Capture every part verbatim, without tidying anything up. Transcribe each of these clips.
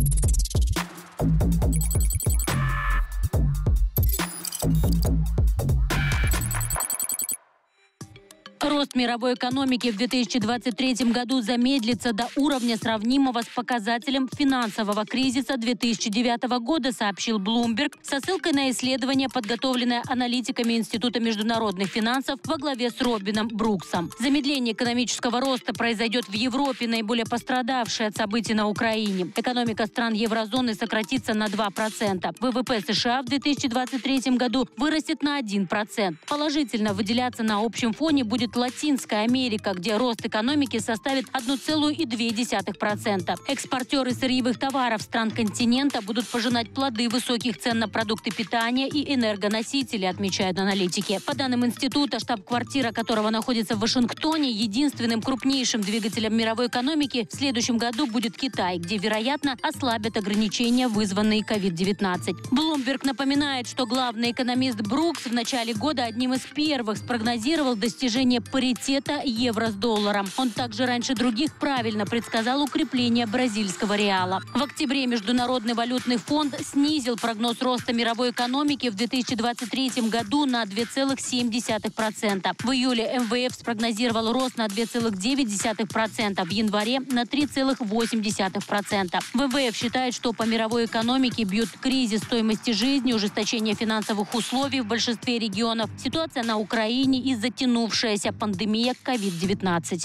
Рост мировой экономики в две тысячи двадцать третьем году замедлится до уровня, сравнимого с показателем финансового кризиса две тысячи девятого года, сообщил Bloomberg со ссылкой на исследование, подготовленное аналитиками Института международных финансов во главе с Робином Бруксом. Замедление экономического роста произойдет в Европе, наиболее пострадавшей от событий на Украине. Экономика стран еврозоны сократится на два процента. ВВП США в две тысячи двадцать третьем году вырастет на один процент. Положительно выделяться на общем фоне будет Латинская Америка, где рост экономики составит одна целая две десятых процента. Экспортеры сырьевых товаров стран континента будут пожинать плоды высоких цен на продукты питания и энергоносители, отмечают аналитики. По данным института, штаб-квартира которого находится в Вашингтоне, единственным крупнейшим двигателем мировой экономики в следующем году будет Китай, где, вероятно, ослабят ограничения, вызванные ковид девятнадцать. Bloomberg напоминает, что главный экономист Брукс в начале года одним из первых спрогнозировал достижение паритета евро с долларом. Он также раньше других правильно предсказал укрепление бразильского реала. В октябре Международный валютный фонд снизил прогноз роста мировой экономики в две тысячи двадцать третьем году на две целых семь десятых процента. В июле эм вэ эф спрогнозировал рост на две целых девять десятых процента, в январе на три целых восемь десятых процента. вэ вэ эф считает, что по мировой экономике бьют кризис стоимости жизни, ужесточение финансовых условий в большинстве регионов, ситуация на Украине и затянувшаяся пандемия ковид девятнадцать.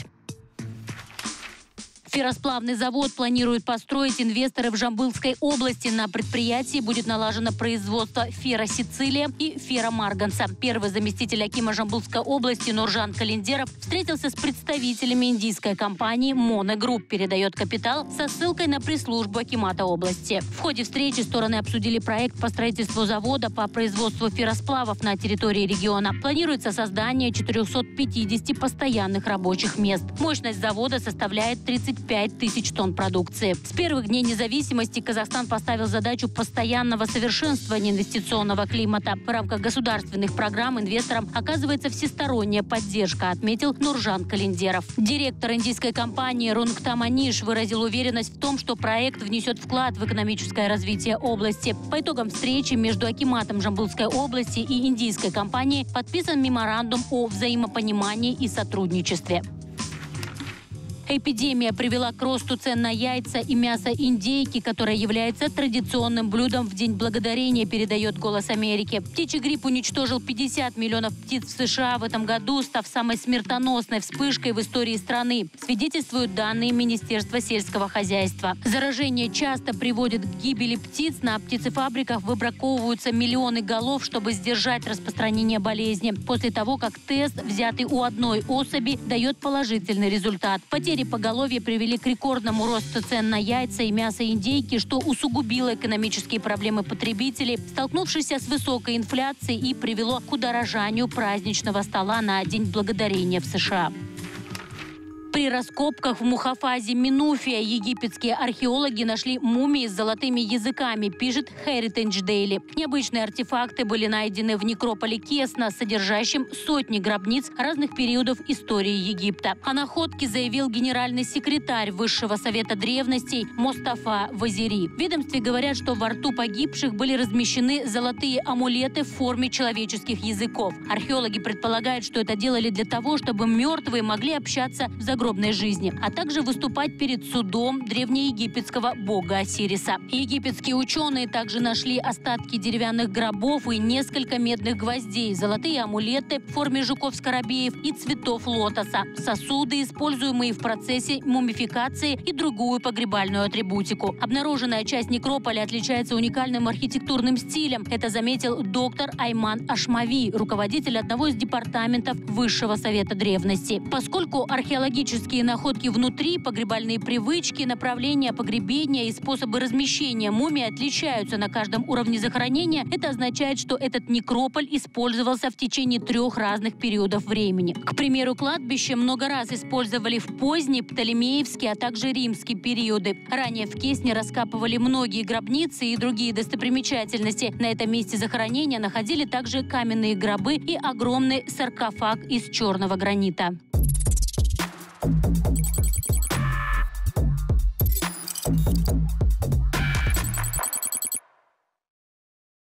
Ферросплавный завод планируют построить инвесторы в Жамбылской области. На предприятии будет налажено производство ферросицилия и ферромарганца. Первый заместитель акима Жамбылской области Нуржан Календеров встретился с представителями индийской компании Моно Групп, передает Капитал со ссылкой на пресс-службу акимата области. В ходе встречи стороны обсудили проект по строительству завода по производству ферросплавов на территории региона. Планируется создание четырехсот пятидесяти постоянных рабочих мест. Мощность завода составляет тридцать пять тысяч тонн продукции. С первых дней независимости Казахстан поставил задачу постоянного совершенствования инвестиционного климата. В рамках государственных программ инвесторам оказывается всесторонняя поддержка, отметил Нуржан Календеров. Директор индийской компании Рунгта Маниш выразил уверенность в том, что проект внесет вклад в экономическое развитие области. По итогам встречи между акиматом Жамбылской области и индийской компанией подписан меморандум о взаимопонимании и сотрудничестве. Эпидемия привела к росту цен на яйца и мясо индейки, которое является традиционным блюдом в День Благодарения, передает «Голос Америки». Птичий грипп уничтожил пятьдесят миллионов птиц в США в этом году, став самой смертоносной вспышкой в истории страны, свидетельствуют данные Министерства сельского хозяйства. Заражение часто приводит к гибели птиц. На птицефабриках выбраковываются миллионы голов, чтобы сдержать распространение болезни. После того, как тест, взятый у одной особи, дает положительный результат. Потери поголовья привели к рекордному росту цен на яйца и мясо индейки, что усугубило экономические проблемы потребителей, столкнувшихся с высокой инфляцией, и привело к удорожанию праздничного стола на День Благодарения в США. При раскопках в Мухафазе Минуфия египетские археологи нашли мумии с золотыми языками, пишет Heritage Daily. Необычные артефакты были найдены в некрополе Кесна, содержащем сотни гробниц разных периодов истории Египта. О находке заявил генеральный секретарь Высшего совета древностей Мустафа Вазири. В ведомстве говорят, что во рту погибших были размещены золотые амулеты в форме человеческих языков. Археологи предполагают, что это делали для того, чтобы мертвые могли общаться в загробной жизни, а также выступать перед судом древнеегипетского бога Осириса. Египетские ученые также нашли остатки деревянных гробов и несколько медных гвоздей, золотые амулеты в форме жуков-скоробеев и цветов лотоса, сосуды, используемые в процессе мумификации, и другую погребальную атрибутику. Обнаруженная часть некрополя отличается уникальным архитектурным стилем. Это заметил доктор Айман Ашмави, руководитель одного из департаментов Высшего совета древностей. Поскольку археологические находки внутри, погребальные привычки, направления погребения и способы размещения мумий отличаются на каждом уровне захоронения, это означает, что этот некрополь использовался в течение трех разных периодов времени. К примеру, кладбище много раз использовали в поздний, птолемеевский, а также римский периоды. Ранее в Кесне раскапывали многие гробницы и другие достопримечательности. На этом месте захоронения находили также каменные гробы и огромный саркофаг из черного гранита.